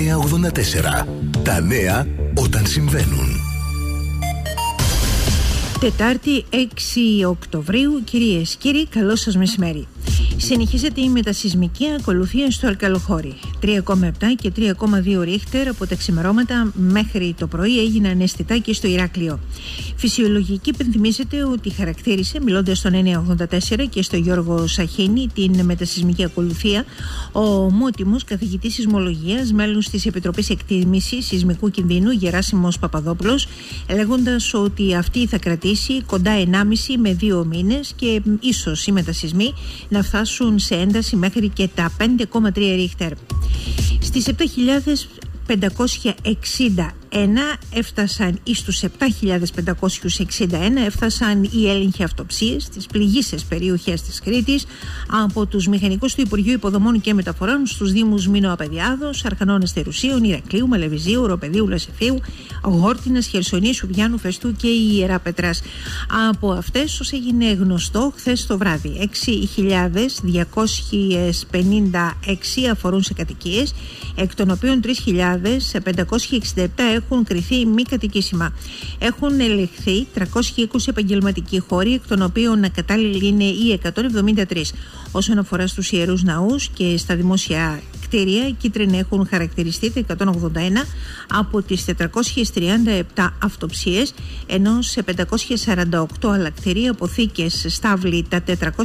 984. Τα νέα όταν συμβαίνουν. Τετάρτη 6 Οκτωβρίου, κυρίες και κύριοι, καλό σας μεσημέρι. Συνεχίζεται η μετασεισμική ακολουθία στο Αρκαλοχώρι. 3,7 και 3,2 ρίχτερ από τα ξημερώματα μέχρι το πρωί έγιναν αισθητά και στο Ηράκλειο. Φυσιολογική υπενθυμίζεται ότι χαρακτήρισε, μιλώντας στον 984 και στο Γιώργο Σαχίνη, την μετασεισμική ακολουθία ο ομότιμος καθηγητής σεισμολογίας, μέλος της Επιτροπής Εκτίμησης Σεισμικού Κινδύνου, Γεράσιμος Παπαδόπουλος, λέγοντας ότι αυτή θα κρατήσει κοντά 1,5 με 2 μήνες και ίσως οι μετασεισμοί να φτάσουν σε ένταση μέχρι και τα 5,3 ρίχτερ. Στις 7.561 έφτασαν ή στους 7.561 έφτασαν οι έλεγχοι αυτοψίες στις πληγείσες περιοχές της Κρήτης από τους μηχανικούς του Υπουργείου Υποδομών και Μεταφορών στους Δήμους Μήνο Απεδιάδος, Αρχανών Αστερουσίων, Ηρακλείου, Μαλεβιζίου, Οροπεδίου, Λασιφίου, Γόρτινας, Χερσονήσου, Βιάνου, Φεστού και Ιεράπετρας. Από αυτές, ως έγινε γνωστό χθες το βράδυ, 6.256 αφορούν σε κατοικίες, εκ των οποίων 3.567 έχουν κριθεί μη κατοικήσιμα. Έχουν ελεγχθεί 320 επαγγελματικοί χώροι, εκ των οποίων ακατάλληλοι είναι οι 173. Όσον αφορά στους ιερούς ναούς και στα δημόσια κτίρια, κίτρινα έχουν χαρακτηριστεί τα 181 από τις 437 αυτοψίες, ενώ σε 548 άλλα κτίρια, αποθήκες, στάβλοι, τα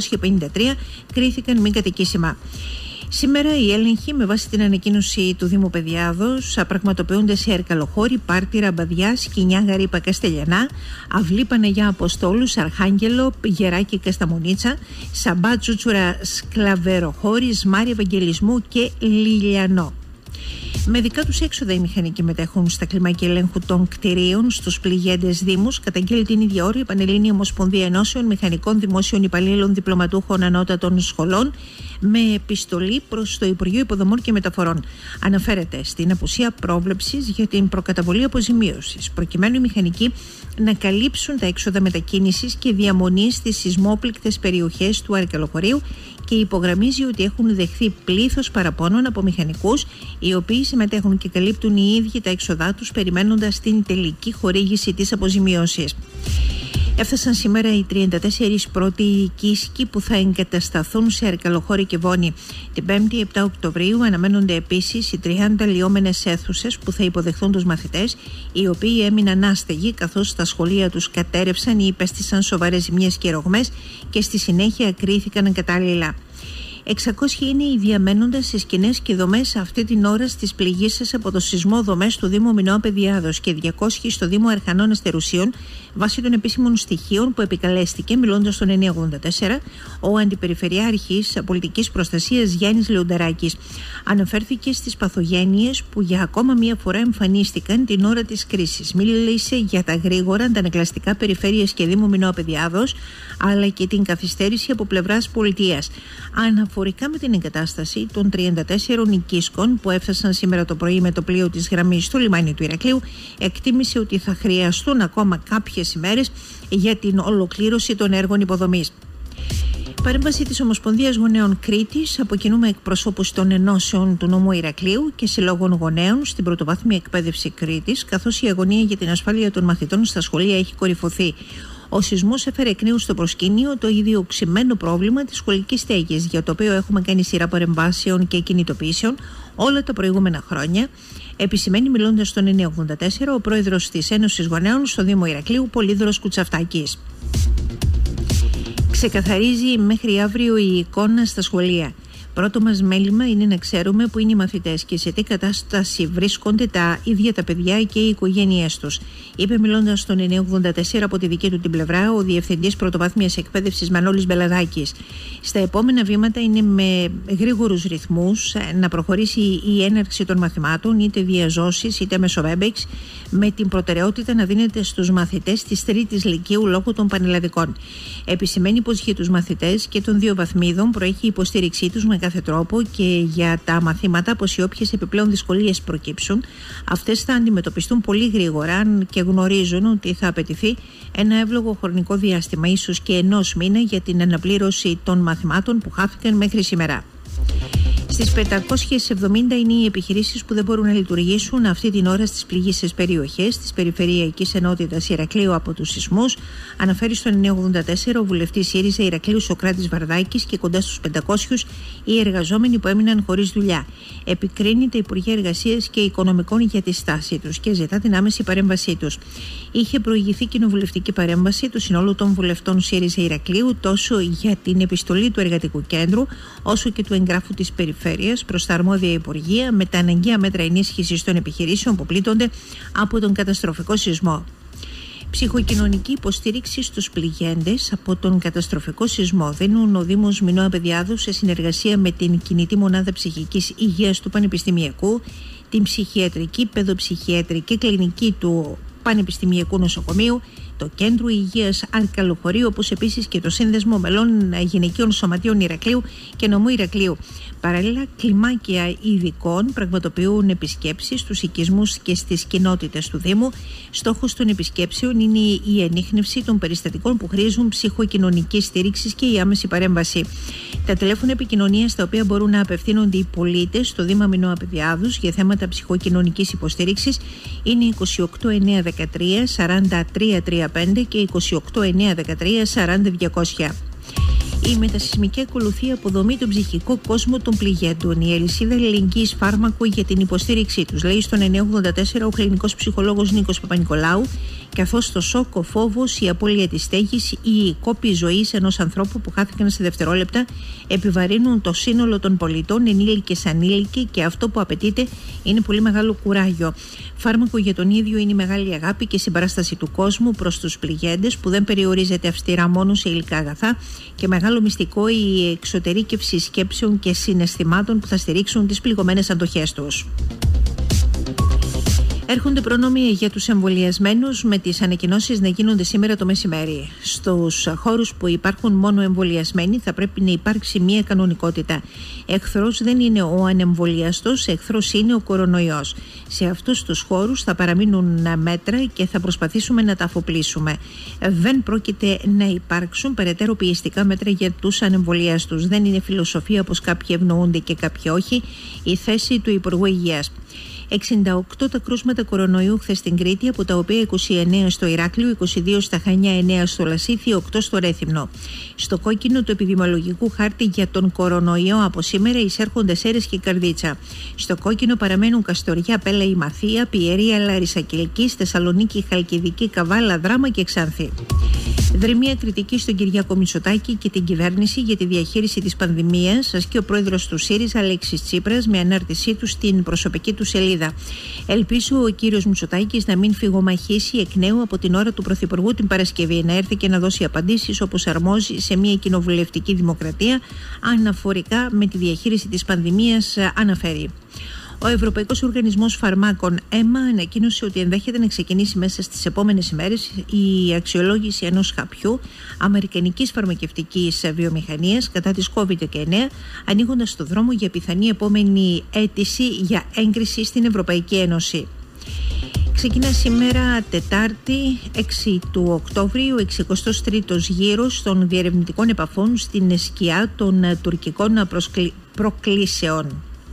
453 κρίθηκαν μη κατοικήσιμα. Σήμερα οι έλεγχοι, με βάση την ανακοίνωση του Δήμου Παιδιάδος, πραγματοποιούνται σε Αρκαλοχώρι, Πάρτυρα, Μπαδιά, Σκινιά, Γαρύπα, Καστελιανά, Αυλή, Παναγιά, Αποστόλους, Αρχάγγελο, Γεράκη, Κασταμονίτσα, Σαμπά, Τσούτσουρα, Σκλαβεροχώρι, Σμάρι, Ευαγγελισμού και Λιλιανό. Με δικά τους έξοδα οι μηχανικοί μετέχουν στα κλιμάκια ελέγχου των κτηρίων στους πληγέντες δήμους, καταγγέλει την ίδια ώρα η Πανελλήνια Ομοσπονδία Ενώσεων Μηχανικών Δημόσιων Υπαλλήλων Διπλωματούχων Ανώτατων Σχολών, με επιστολή προς το Υπουργείο Υποδομών και Μεταφορών. Αναφέρεται στην απουσία πρόβλεψης για την προκαταβολή αποζημίωσης, προκειμένου οι μηχανικοί να καλύψουν τα έξοδα μετακίνησης και διαμονής στις σεισμόπληκτες περιοχές του Αρκαλοχωρίου, και υπογραμμίζει ότι έχουν δεχθεί πλήθος παραπώνων από μηχανικούς, οι οποίοι συμμετέχουν και καλύπτουν οι ίδιοι τα έξοδά τους, περιμένοντας την τελική χορήγηση της αποζημίωσης. Έφτασαν σήμερα οι 34 πρώτοι οικίσκοι που θα εγκατασταθούν σε Αρκαλοχώρι και Βόνη. Την 5η 7 Οκτωβρίου αναμένονται επίσης οι 30 λιώμενες αίθουσες που θα υποδεχθούν τους μαθητές, οι οποίοι έμειναν άστεγοι καθώς τα σχολεία τους κατέρευσαν ή υπέστησαν σοβαρές ζημιές και ρογμές και στη συνέχεια κρίθηκαν ακατάλληλα. 600 είναι οι διαμένοντες σε σκηνές και δομές αυτή την ώρα στις πληγήσεις από το σεισμό δομές του Δήμου Μηνό Απεδιάδος και 200 στο Δήμο Αρχανών Αστερουσίων, βάσει των επίσημων στοιχείων που επικαλέστηκε, μιλώντας στον 984, ο Αντιπεριφερειάρχης Πολιτικής Προστασίας Γιάννης Λεονταράκης. Αναφέρθηκε στις παθογένειες που για ακόμα μία φορά εμφανίστηκαν την ώρα της κρίσης. Μίλησε για τα γρήγορα αντανακλαστικά περιφέρειας και Δήμου Μηνό Απεδιάδος, αλλά και την καθυστέρηση από πλευράς πολιτείας. Αναφορικά με την εγκατάσταση των 34 οικίσκων που έφτασαν σήμερα το πρωί με το πλοίο της γραμμής στο λιμάνι του Ηρακλείου, εκτίμησε ότι θα χρειαστούν ακόμα κάποιες ημέρες για την ολοκλήρωση των έργων υποδομής. Παρέμβαση της Ομοσπονδίας Γονέων Κρήτης, από κοινού με εκπροσώπους των ενώσεων του νομού Ηρακλείου και συλλόγων γονέων στην πρωτοβάθμια εκπαίδευση Κρήτης, καθώς η αγωνία για την ασφάλεια των μαθητών στα σχολεία έχει κορυφωθεί. Ο σεισμός έφερε εκ νέου στο προσκήνιο το ήδη οξυμένο πρόβλημα της σχολικής στέγης, για το οποίο έχουμε κάνει σειρά παρεμβάσεων και κινητοποιήσεων όλα τα προηγούμενα χρόνια, επισημαίνει, μιλώντας στον 984, ο πρόεδρος της Ένωσης Γονέων στο Δήμο Ηρακλείου, Πολύδωρος Κουτσαφτάκης. Ξεκαθαρίζει μέχρι αύριο η εικόνα στα σχολεία. Πρώτο μας μέλημα είναι να ξέρουμε που είναι οι μαθητές και σε τι κατάσταση βρίσκονται τα ίδια τα παιδιά και οι οικογένειές τους, είπε, μιλώντας στον 984 από τη δική του την πλευρά, ο Διευθυντής Πρωτοβάθμιας Εκπαίδευσης Μανώλης Μπελαδάκης. Στα επόμενα βήματα είναι με γρήγορους ρυθμούς να προχωρήσει η έναρξη των μαθημάτων, είτε διαζώσεις είτε μέσω Webex, με την προτεραιότητα να δίνεται στους μαθητές της 3ης Λυκείου λόγω των πανελλαδικών. Επισημαίνει πως για τους μαθητές και των 2 βαθμίδων προέχει η υποστήριξή τους με κάθε τρόπο και για τα μαθήματα πως οι όποιες επιπλέον δυσκολίες προκύψουν, αυτές θα αντιμετωπιστούν πολύ γρήγορα και γνωρίζουν ότι θα απαιτηθεί ένα εύλογο χρονικό διάστημα, ίσως και 1 μήνα, για την αναπλήρωση των μαθημάτων που χάθηκαν μέχρι σήμερα. Στις 570 είναι οι επιχειρήσεις που δεν μπορούν να λειτουργήσουν αυτή την ώρα στις πληγείσες περιοχές της Περιφερειακής Ενότητας Ηρακλείου από τους σεισμούς, αναφέρει στο 984 ο βουλευτής ΣΥΡΙΖΑ Ηρακλείου Σωκράτης Βαρδάκης, και κοντά στους 500 οι εργαζόμενοι που έμειναν χωρίς δουλειά. Επικρίνει τα Υπουργεία Εργασίας και Οικονομικών για τη στάση τους και ζητά την άμεση παρέμβασή τους. Είχε προηγηθεί κοινοβουλευτική παρέμβαση του συνόλου των βουλευτών ΣΥΡΙΖΑ Ηρακλείου τόσο για την επιστολή του Εργατικού Κέντρου, όσο και του εγγράφου της Περιφέρειας προς τα αρμόδια Υπουργεία με τα αναγκαία μέτρα ενίσχυσης των επιχειρήσεων που πλήττονται από τον καταστροφικό σεισμό. Ψυχοκοινωνική υποστήριξη στους πληγέντες από τον καταστροφικό σεισμό δίνουν ο Δήμος Μινώα Παιδιάδου σε συνεργασία με την Κινητή Μονάδα Ψυχικής Υγείας του Πανεπιστημιακού, την Ψυχιατρική Παιδοψυχιατρική Κλινική του Πανεπιστημιακού Νοσοκομείου, το Κέντρο Υγείας Αρκαλοχωρίου, όπως επίσης και το Σύνδεσμο Μελών Γυναικείων Σωματείων Ηρακλείου και Νομού Ηρακλείου. Παράλληλα, κλιμάκια ειδικών πραγματοποιούν επισκέψεις στους οικισμούς και στις κοινότητες του Δήμου. Στόχος των επισκέψεων είναι η ενίχνευση των περιστατικών που χρήζουν ψυχοκοινωνική στήριξη και η άμεση παρέμβαση. Τα τηλέφωνα επικοινωνίας στα οποία μπορούν να απευθύνονται οι πολίτες στο Δήμα Μινώα Παιδιάδους για θέματα ψυχοκοινωνικής υποστήριξης είναι 28913 4335 και 28913 40200. Η μετασυσμική ακολουθεί αποδομή τον ψυχικό κόσμο των πληγέντων. Η αλυσίδα αλληλεγγύης φάρμακου για την υποστήριξή τους, λέει στον 984 ο κλινικός ψυχολόγος Νίκος Παπα-Νικολάου, καθώς το σοκ, ο φόβος, η απώλεια της στέγης ή η κόπη ζωής ενός ανθρώπου που χάθηκαν σε δευτερόλεπτα επιβαρύνουν το σύνολο των πολιτών, ενήλικες, ανήλικοι, και αυτό που απαιτείται είναι πολύ μεγάλο κουράγιο. Φάρμακο για τον ίδιο είναι η μεγάλη αγάπη και συμπαράσταση του κόσμου προς τους πληγέντες, που δεν περιορίζεται αυστηρά μόνο σε υλικά αγαθά, και μεγάλο μυστικό η εξωτερήκευση σκέψεων και συναισθημάτων που θα στηρίξουν τις πληγωμένες αντοχές τους. Έρχονται προνόμια για τους εμβολιασμένους, με τις ανακοινώσεις να γίνονται σήμερα το μεσημέρι. Στους χώρους που υπάρχουν μόνο εμβολιασμένοι θα πρέπει να υπάρξει μία κανονικότητα. Εχθρός δεν είναι ο ανεμβολιαστός, εχθρός είναι ο κορονοϊός. Σε αυτούς τους χώρους θα παραμείνουν μέτρα και θα προσπαθήσουμε να τα αφοπλίσουμε. Δεν πρόκειται να υπάρξουν περαιτέρω πιεστικά μέτρα για τους ανεμβολιαστούς. Δεν είναι φιλοσοφία όπως κάποιοι ευνοούνται και κάποιοι όχι η θέση του Υπουργού Υγείας. 68 τα κρούσματα κορονοϊού χθες στην Κρήτη, από τα οποία 29 στο Ηράκλειο, 22 στα Χανιά, 9 στο Λασίθι, 8 στο Ρέθυμνο. Στο κόκκινο του επιδημιολογικού χάρτη για τον κορονοϊό από σήμερα εισέρχονται Σέρρες και Καρδίτσα. Στο κόκκινο παραμένουν Καστοριά, Πέλαη, Μαθία, Πιερία, Λάρισα Κιλκής, Θεσσαλονίκη, Χαλκιδική, Καβάλα, Δράμα και Ξάνθη. Δρυμία κριτική στον Κυριάκο Μητσοτάκη και την κυβέρνηση για τη διαχείριση της πανδημίας ασκεί ο πρόεδρος του ΣΥΡΙΖΑ, Αλέξης Τσίπρας, με ανάρτησή του στην προσωπική του σελίδα. Ελπίζω ο κύριος Μητσοτάκης να μην φυγομαχήσει εκ νέου από την ώρα του Πρωθυπουργού την Παρασκευή, να έρθει και να δώσει απαντήσεις όπως αρμόζει σε μια κοινοβουλευτική δημοκρατία αναφορικά με τη διαχείριση της πανδημίας, αναφέρει. Ο Ευρωπαϊκός Οργανισμός Φαρμάκων ΕΜΑ ανακοίνωσε ότι ενδέχεται να ξεκινήσει μέσα στις επόμενες ημέρες η αξιολόγηση ενός χαπιού αμερικανικής φαρμακευτικής βιομηχανίας κατά της COVID-19, ανοίγοντας το δρόμο για πιθανή επόμενη αίτηση για έγκριση στην Ευρωπαϊκή Ένωση. Ξεκινά σήμερα Τετάρτη 6 του Οκτώβριου ο 63ος γύρος των διερευνητικών επαφών στην σκιά των τουρκικών προκλήσεων.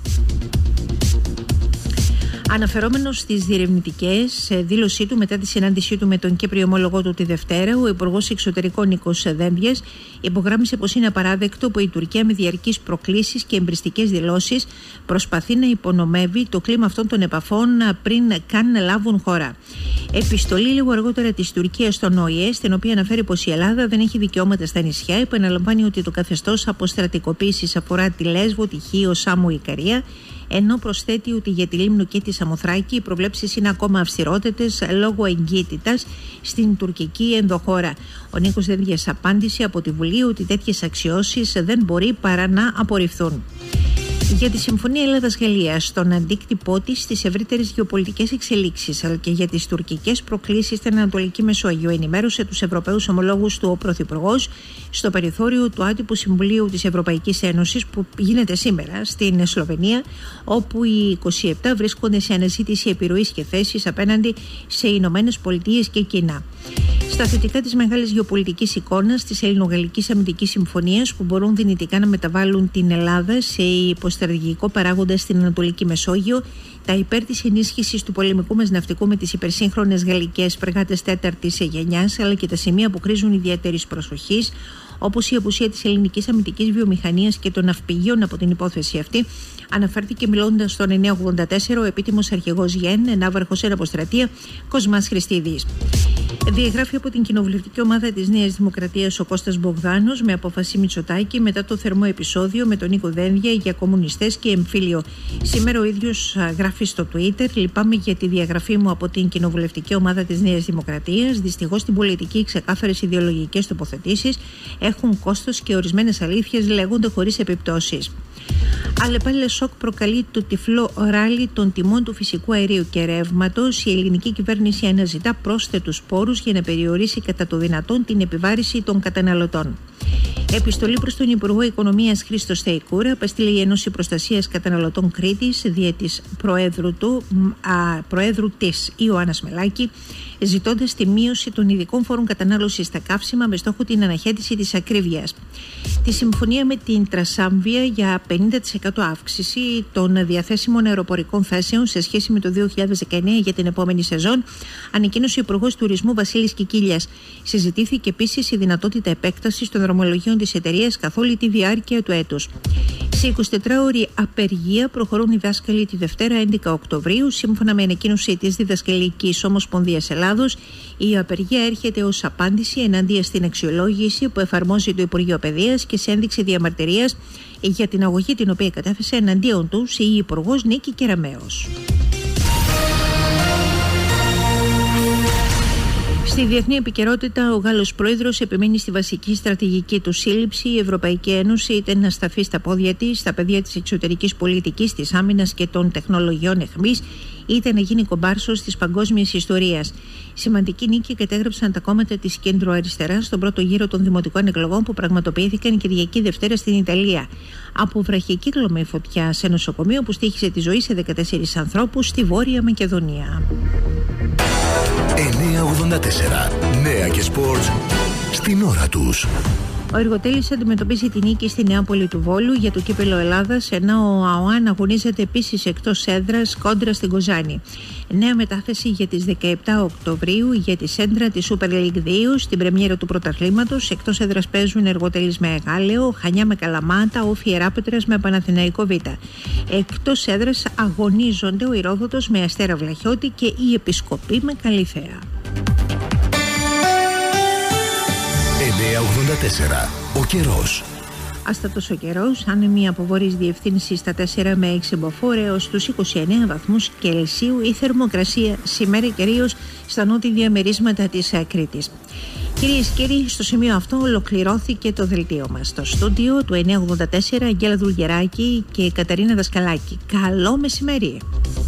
Αναφερόμενος στις διερευνητικές, σε δήλωσή του μετά τη συνάντησή του με τον Κύπριο ομόλογό του τη Δευτέρα, ο Υπουργός Εξωτερικών Νίκος Δένδιας υπογράμμισε πως είναι απαράδεκτο που η Τουρκία με διαρκείς προκλήσεις και εμπριστικές δηλώσεις προσπαθεί να υπονομεύει το κλίμα αυτών των επαφών πριν καν λάβουν χώρα. Επιστολή λίγο αργότερα της Τουρκίας στον ΟΗΕ, στην οποία αναφέρει πως η Ελλάδα δεν έχει δικαιώματα στα νησιά, επαναλαμβάνει ότι το καθεστώς αποστρατικοποίησης αφορά τη Λέσβο, τη Χίο, Σάμο, Ικαρία, ενώ προσθέτει ότι για τη Λίμνο και τη Σαμοθράκη οι προβλέψεις είναι ακόμα αυστηρότερες λόγω εγκύτητας στην τουρκική ενδοχώρα. Ο Νίκος Δένδιας απάντησε από τη Βουλή ότι τέτοιες αξιώσεις δεν μπορεί παρά να απορριφθούν. Για τη Συμφωνία Ελλάδας-Γαλλίας, στον αντίκτυπό της στις ευρύτερες γεωπολιτικές εξελίξεις αλλά και για τις τουρκικές προκλήσεις στην Ανατολική Μεσόγειο, ενημέρωσε τους Ευρωπαίους ομολόγους του ο Πρωθυπουργός στο περιθώριο του άτυπου Συμβουλίου της Ευρωπαϊκής Ένωσης που γίνεται σήμερα στην Σλοβενία, όπου οι 27 βρίσκονται σε αναζήτηση επιρροής και θέσης απέναντι σε Ηνωμένες Πολιτείες και Κίνα. Στα θετικά της μεγάλης γεωπολιτικής εικόνας της Ελληνογαλλικής Αμυντικής Συμφωνίας, που μπορούν δυνητικά να μεταβάλουν την Ελλάδα σε υποστρατηγικό παράγοντα στην Ανατολική Μεσόγειο, τα υπέρ της ενίσχυσης του πολεμικού μας ναυτικού με τις υπερσύγχρονες γαλλικές φρεγάτες τέταρτης γενιάς, αλλά και τα σημεία που χρήζουν ιδιαίτερης προσοχής, όπως η απουσία της ελληνικής αμυντικής βιομηχανίας και των ναυπηγείων από την υπόθεση αυτή, αναφέρθηκε μιλώντας στον 984 ο επίτιμος αρχηγός ΓΕΝ, ναύαρχος εν αποστρατεία Κοσμάς Χριστίδης. Διαγράφει από την κοινοβουλευτική ομάδα της Νέας Δημοκρατίας ο Κώστας Μπογδάνος με απόφαση Μητσοτάκη μετά το θερμό επεισόδιο με τον Νίκο Δένδια για κομμουνιστές και εμφύλιο. Σήμερα ο ίδιος γράφει στο Twitter: «Λυπάμαι για τη διαγραφή μου από την κοινοβουλευτική ομάδα της Νέας Δημοκρατίας. Δυστυχώς στην πολιτική ξεκάθαρες ιδεολογικές τοποθετήσεις έχουν κόστος και ορισμένες αλήθειες λέγονται χωρίς επιπτώσεις». Αλλεπάλληλα σοκ προκαλεί το τυφλό ράλι των τιμών του φυσικού αερίου και ρεύματος. Η ελληνική κυβέρνηση αναζητά πρόσθετους πόρους για να περιορίσει κατά το δυνατόν την επιβάρηση των καταναλωτών. Επιστολή προς τον Υπουργό Οικονομίας Χρήστο Σταϊκούρα απέστειλε η Ένωση Προστασίας Καταναλωτών Κρήτης δια της Προέδρου της Ιωάννας Μελάκη, ζητώντας τη μείωση των ειδικών φόρων κατανάλωσης στα καύσιμα με στόχο την αναχέτηση της ακρίβειας. Τη συμφωνία με την Τρασάμβια για 50% αύξηση των διαθέσιμων αεροπορικών θέσεων σε σχέση με το 2019 για την επόμενη σεζόν ανακοίνωσε ο Υπουργός Τουρισμού Βασίλης Κικίλιας. Συζητήθηκε επίσης η δυνατότητα επέκτασης των δρομολογίων της εταιρείας καθ' όλη τη διάρκεια του έτους. Σε 24ωρη απεργία προχωρούν οι δάσκαλοι τη Δευτέρα 11 Οκτωβρίου. Σύμφωνα με ανακοίνωση της Διδασκαλικής Ομοσπονδίας Ελλάδος, η απεργία έρχεται ως απάντηση εναντίον στην αξιολόγηση που εφαρμόζει το Υπουργείο Παιδείας και σε ένδειξη διαμαρτυρίας για την αγωγή την οποία κατέθεσε εναντίον τους η Υπουργός Νίκη Κεραμέως. Στη διεθνή επικαιρότητα, ο Γάλλος Πρόεδρος επιμένει στη βασική στρατηγική του σύλληψη. Η Ευρωπαϊκή Ένωση είτε να σταθεί στα πόδια της, στα πεδία της εξωτερικής πολιτικής, της άμυνας και των τεχνολογιών εχμής, είτε να γίνει κομπάρσος της παγκόσμιας ιστορίας. Σημαντική νίκη κατέγραψαν τα κόμματα της κέντρο-αριστεράς στον πρώτο γύρο των δημοτικών εκλογών που πραγματοποιήθηκαν Κυριακή Δευτέρα στην Ιταλία. Από βραχικύκλωμη φωτιά σε νοσοκομείο που στοίχισε τη ζωή σε 14 ανθρώπους στη Βόρεια Μακεδονία. 984. Νέα και σπορτς στην ώρα τους. Ο Εργοτέλης αντιμετωπίζει την νίκη στη Νεάπολη του Βόλου για το κύπελλο Ελλάδας, ενώ ο ΑΟΑΝ αγωνίζεται επίσης εκτός έδρας κόντρα στην Κοζάνη. Νέα μετάθεση για τις 17 Οκτωβρίου για τη σέντρα της Super League 2 στην πρεμιέρα του πρωταθλήματος. Εκτός έδρας παίζουν Εργοτέλης με Γάλεο, Χανιά με Καλαμάτα, Όφι Ιεράπετρας με Παναθηναϊκό Β. Εκτός έδρας αγωνίζονται ο Ηρόδοτος με Αστέρα Βλαχιώτη και η Επισκοπή με Καλυθέα. 984. Ο καιρός. Άστατος ο καιρός, άνεμη από βόρειες διευθύνσεις στα 4 με 6 μποφόρ έως τους 29 βαθμούς Κελσίου. Η θερμοκρασία σήμερα κυρίως στα νότια διαμερίσματα της Κρήτης. Κυρίες και κύριοι, στο σημείο αυτό ολοκληρώθηκε το δελτίο μας. Στο στούντιο του 984 Αγγέλα Δουλγεράκη και Καταρίνα Δασκαλάκη. Καλό μεσημέρι!